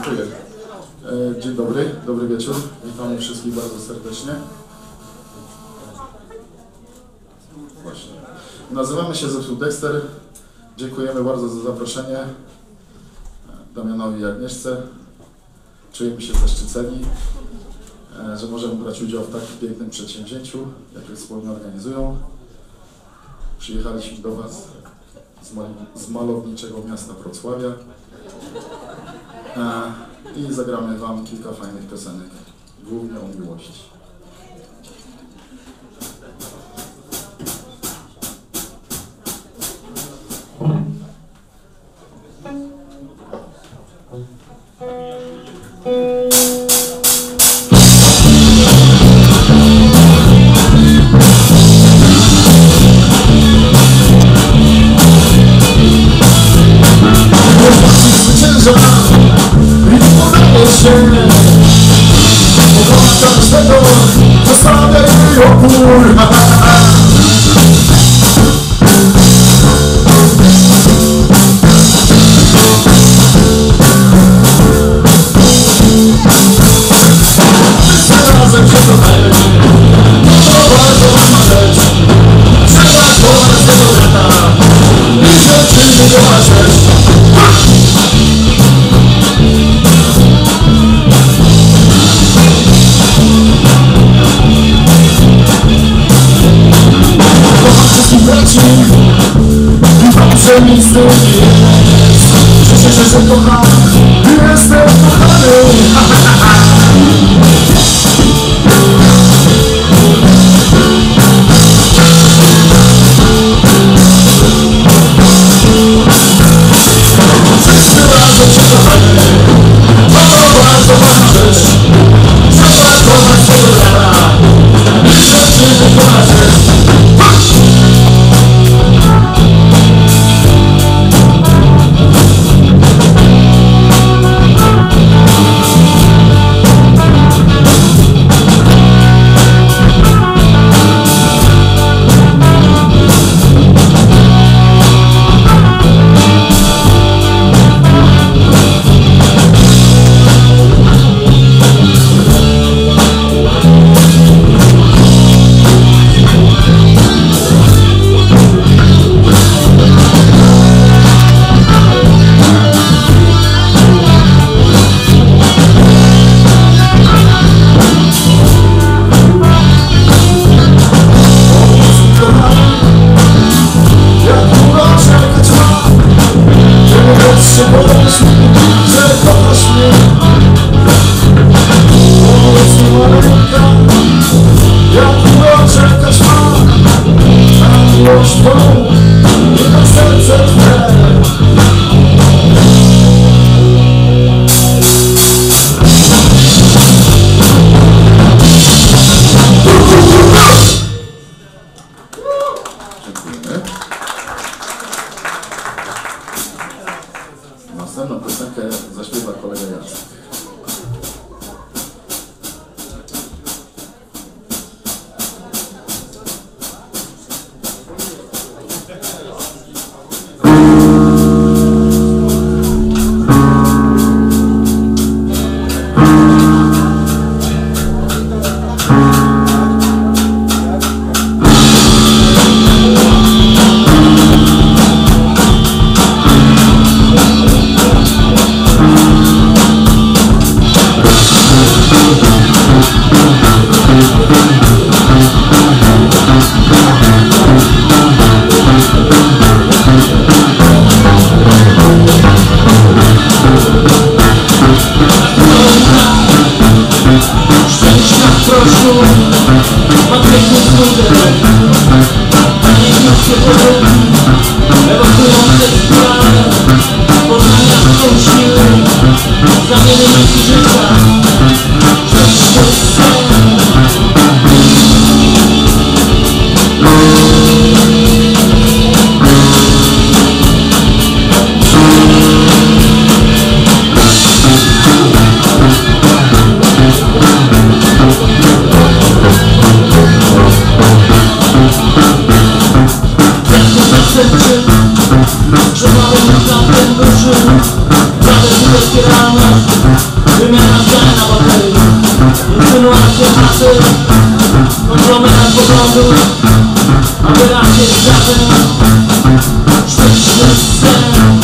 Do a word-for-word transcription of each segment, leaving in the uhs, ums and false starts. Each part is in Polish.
Dziękuję. Dzień dobry, dobry wieczór. Witamy wszystkich bardzo serdecznie. Właśnie. Nazywamy się zespół Dexter. Dziękujemy bardzo za zaproszenie Damianowi i Agnieszce. Czujemy się zaszczyceni, że możemy brać udział w tak pięknym przedsięwzięciu, jakie wspólnie organizują. Przyjechaliśmy do Was z, mal z malowniczego miasta Wrocławia i zagramy Wam kilka fajnych piosenek, głównie o miłości. I podaje się pokona każdego, zostawia jej opór. Wszyscy razem się kochajmy, to bardzo ważna rzecz. Trzeba kochać tego brata i rzeczy go rzecz. I dobrze mi z tym jest. Cieszę się, że kocham i jestem kochany. Wszyscy razem się kochamy, to bardzo ważna rzecz. Trzeba kochać tego brata i rzeczy wykonać rzecz. Następną piosenkę zaśpiewa kolega Jacek. Że mamy na ten duży, nawet nie otwieramy. chaty, konglomerat poglądów, aberracje zdarzeń, sztuczny sen.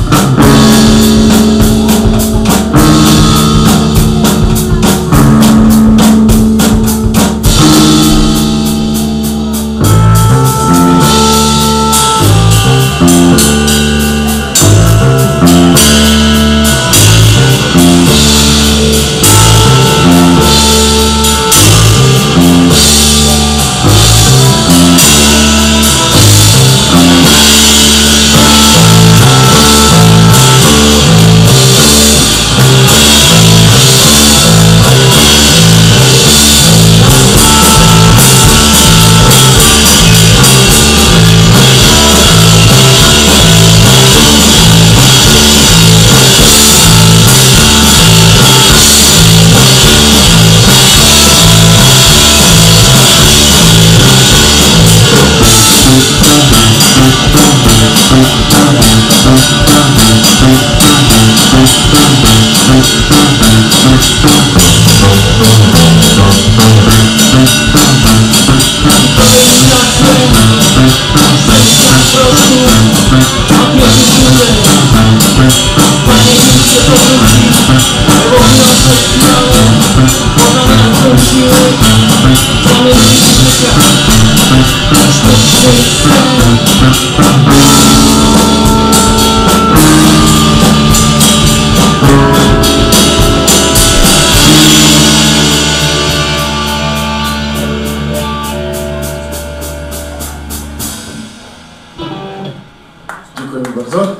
Dziękujemy bardzo.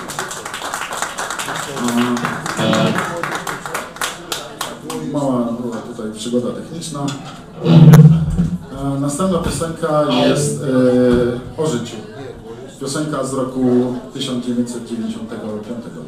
Mała była tutaj przygoda techniczna. Następna piosenka jest o życiu. Piosenka z roku tysiąc dziewięćset dziewięćdziesiątego piątego.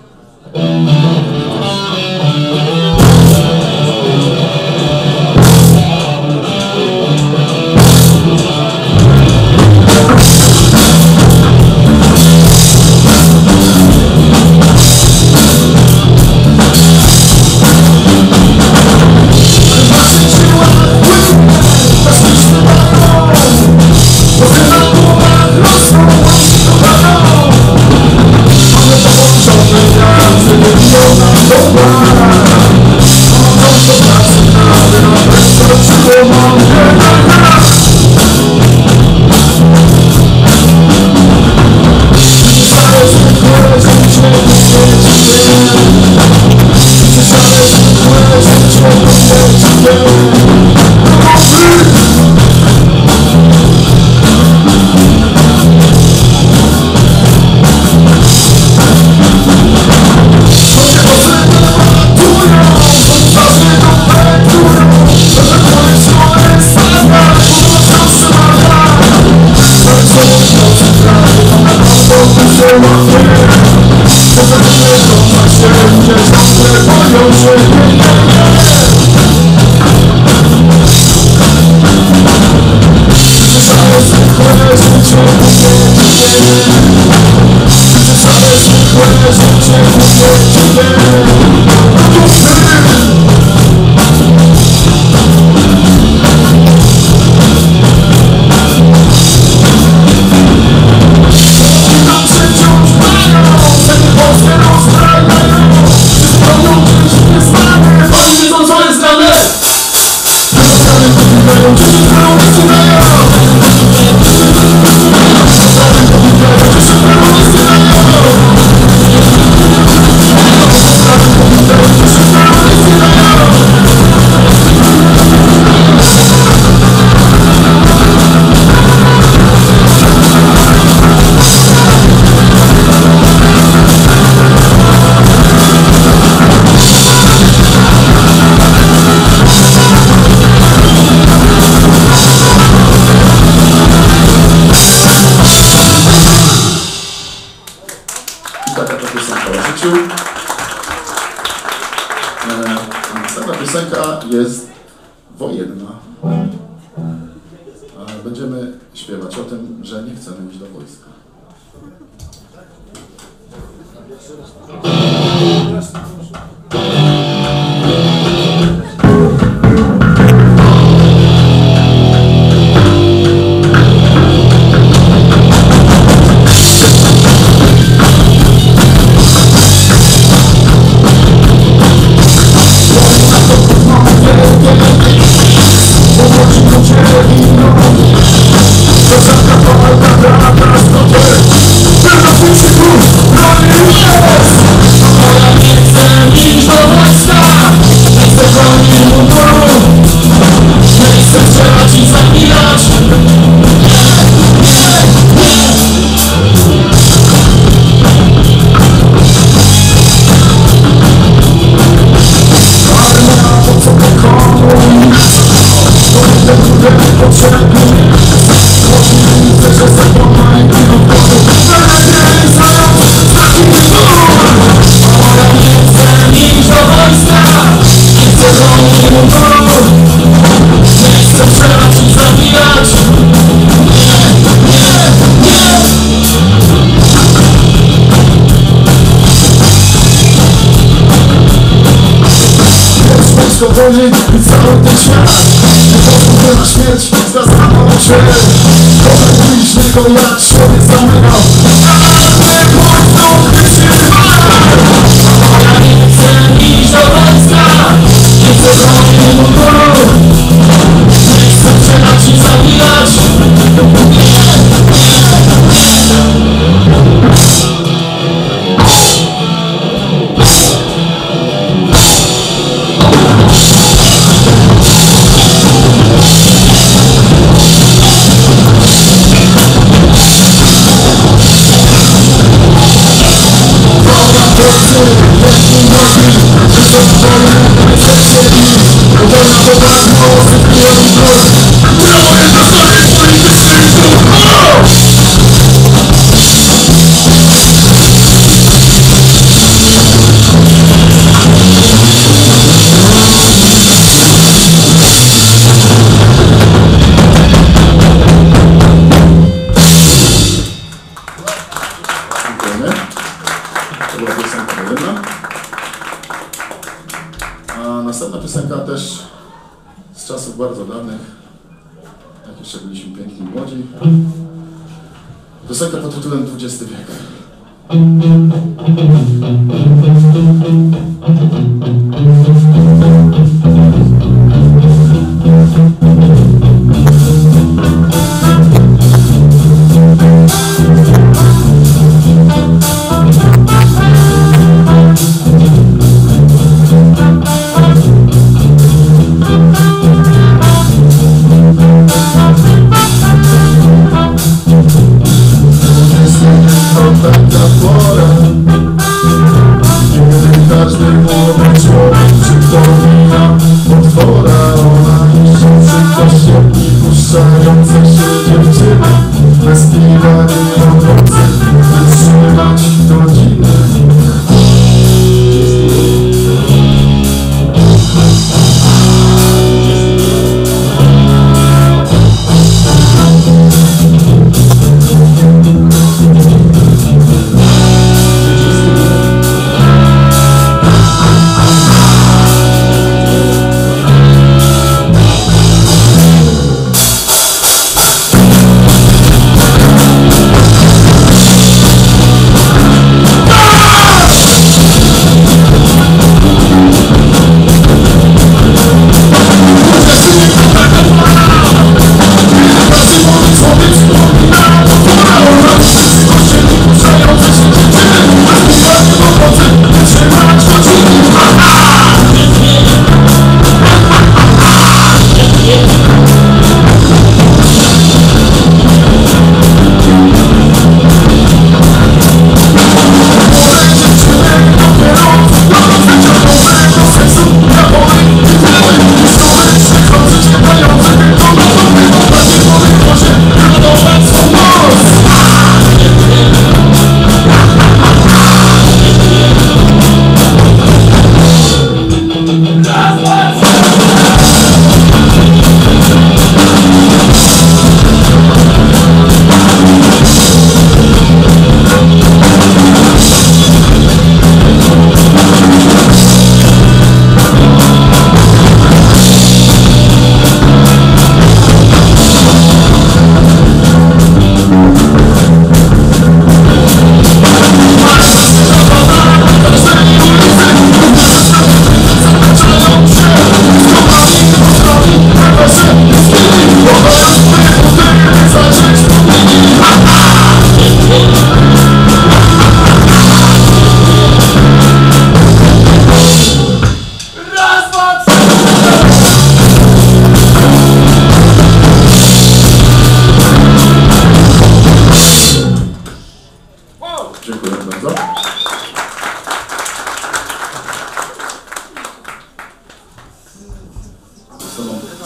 Następna piosenka jest wojenna. Będziemy śpiewać o tym, że nie chcemy iść do wojska. broni mundur. Nie chcę strzelać i zabijać. Armia, po co to komu? To nie ludzie niepotrzebni. Chcę, że zapomnę i do głowy. Zalepiej zając, taki wybór. Ja nie chcę iść do wojska. Nie chcę broni mundur. Nie chcę strzelać i zabijać. Nie, nie, nie. Wojsko woli i cały ten świat. Nie pozwól na śmierć, zgadzano cię. Kochaj bliźniego jak człowiek samego. Ale mocno wytrzymaj. Ja nie chcę iść do wojska. Nie chcę broni mundur. Nie chcę strzelać i zabijać. A następna piosenka też z czasów bardzo dawnych, jak jeszcze byliśmy piękni i młodzi. Piosenka pod tytułem dwudziesty wiek. Każdy młody człowiek przypomina potwora. Ona niszczący kościelni, puszczające się dziewczyny. Bez piwa nie mogące wytrzymać godziny.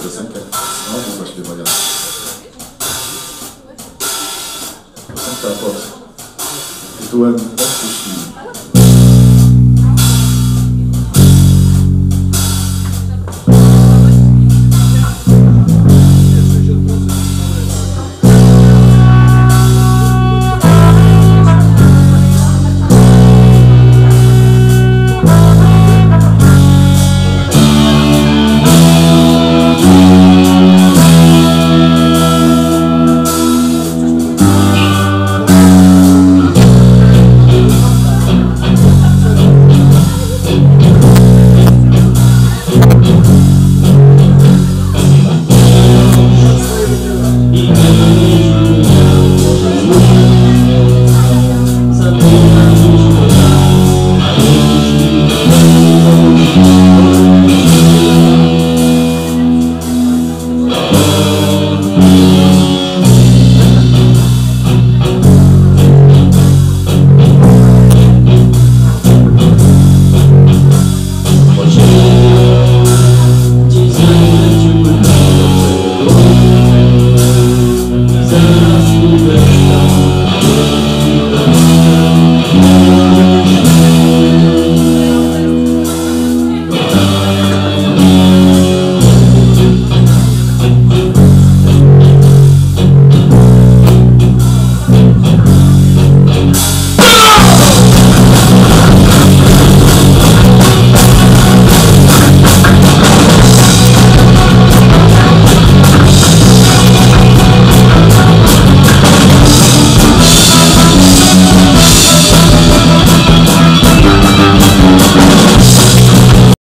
piosenkę znowu zaśpiewa Jan. Piosenka pod tytułem